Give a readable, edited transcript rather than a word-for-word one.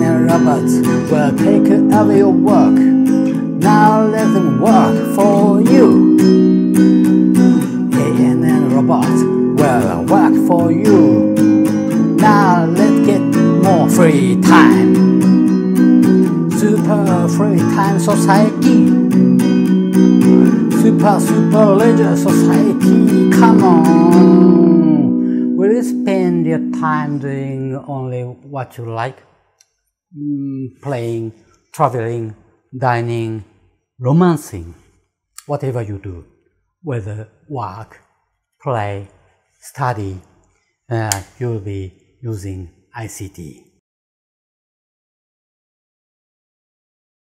and robots will take over your work. Now let them work for you. AI and robots will work for you. Now let's get more free time. Super free time society. Super leisure society. Come on. Will you spend your time doing only what you like? Playing, traveling, dining, romancing, whatever you do, whether work, play, study, you'll be using ICT.